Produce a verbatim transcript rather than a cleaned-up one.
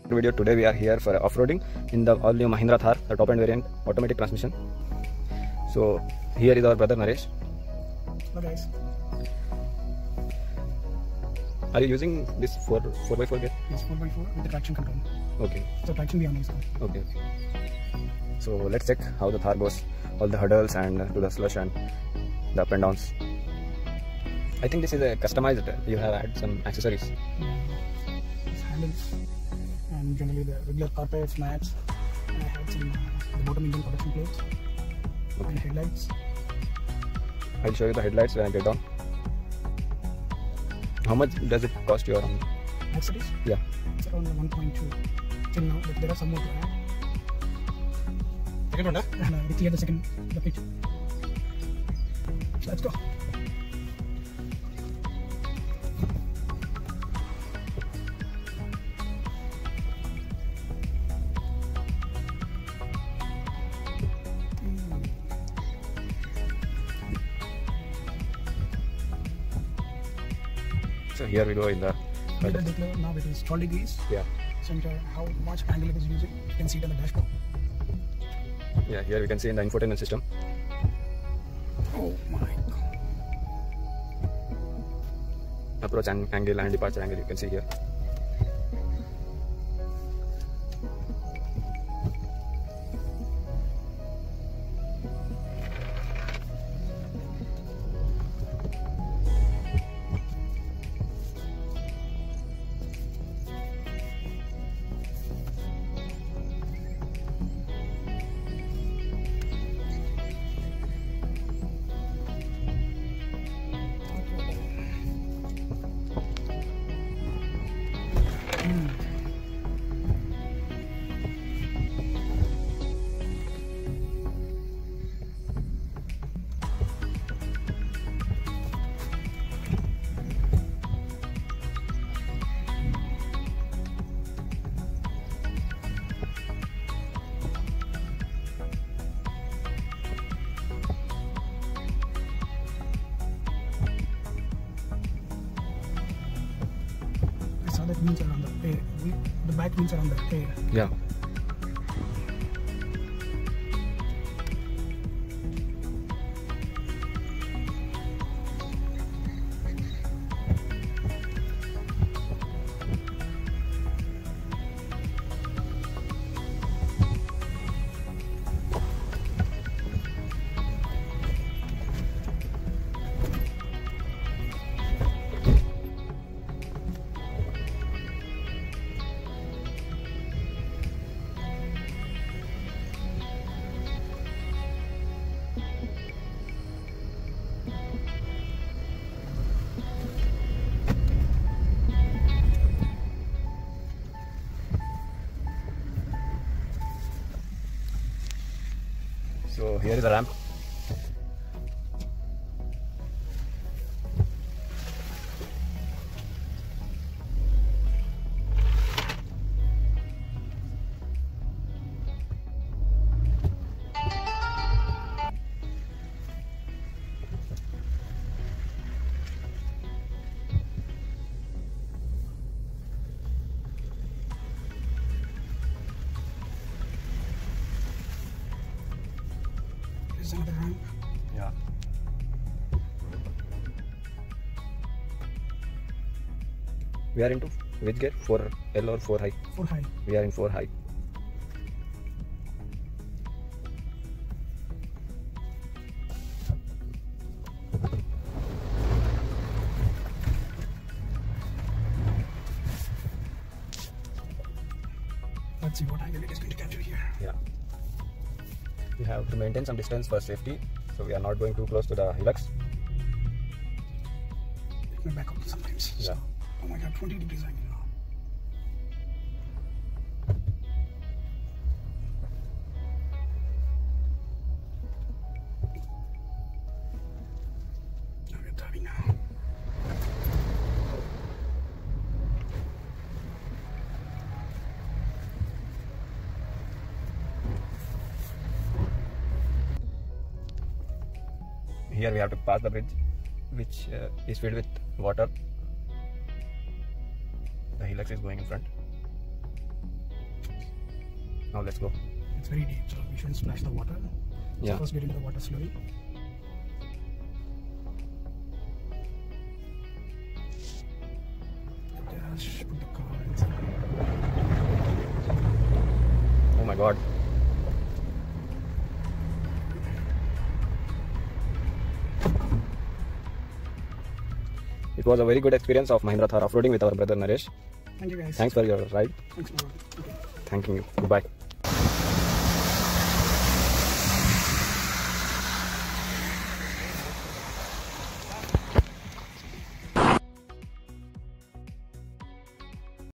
Video. Today we are here for off-roading in the all-new Mahindra Thar, the top-end variant, automatic transmission. So here is our brother Naresh. Hello guys. Are you using this four four by four gear? Yes, four by four with the traction control. Okay. So traction beyond is Okay. So let's check how the Thar goes, all the hurdles and to the slush and the up and downs. I think this is a customized. You have added some accessories. It's handles and generally the regular carpets, mats. And I had some uh, the bottom engine protection plates Okay. and headlights. I'll show you the headlights when I get down. How much does it cost you around? Accessories? Yeah. It's around one point two till now, but there are some more to add. Second one, huh? And uh, we clear the second the pitch. So let's go. So here we go in the We will declare now it is twelve degrees. yeah Center, how much angle it is using. You can see it on the dashboard. yeah here we can see in the infotainment system. Oh my god. Approach ang angle and departure angle you can see here. That wheels are on the air. The back wheels are on the air. Yeah. So here is the ramp. This is another ramp. Yeah. We are into which gear? four L or four high? four high. We are in four high. Let's see what angle it is going to capture here. Yeah. We have to maintain some distance for safety, so we are not going too close to the helix. It may back up sometimes. Yeah. So, oh my god, twenty degrees angle now. Now we're diving now. Here we have to pass the bridge, which uh, is filled with water. The helix is going in front. Now let's go. It's very deep, so we shouldn't splash the water. Yeah. So first get into the water slowly. Just put the car inside. Oh my god. It was a very good experience of Mahindra Thar off-roading with our brother Naresh. Thank you guys. Thanks for your ride. Thanks for okay. Thanking you. Goodbye.